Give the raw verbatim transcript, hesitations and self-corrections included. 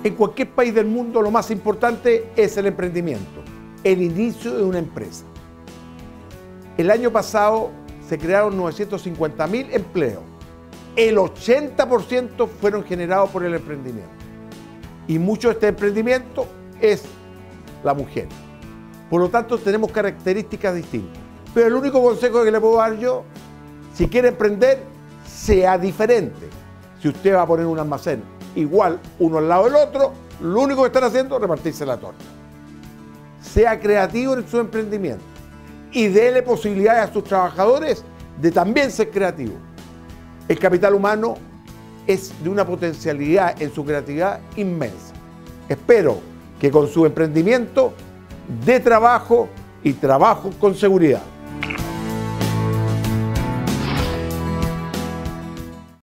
En cualquier país del mundo lo más importante es el emprendimiento, el inicio de una empresa. El año pasado se crearon novecientos cincuenta mil empleos. El ochenta por ciento fueron generados por el emprendimiento. Y mucho de este emprendimiento es la mujer. Por lo tanto, tenemos características distintas. Pero el único consejo que le puedo dar yo, si quiere emprender, sea diferente. Si usted va a poner un almacén igual uno al lado del otro, lo único que están haciendo es repartirse la torta. Sea creativo en su emprendimiento y déle posibilidades a sus trabajadores de también ser creativos. El capital humano es de una potencialidad en su creatividad inmensa. Espero que con su emprendimiento dé trabajo y trabajo con seguridad.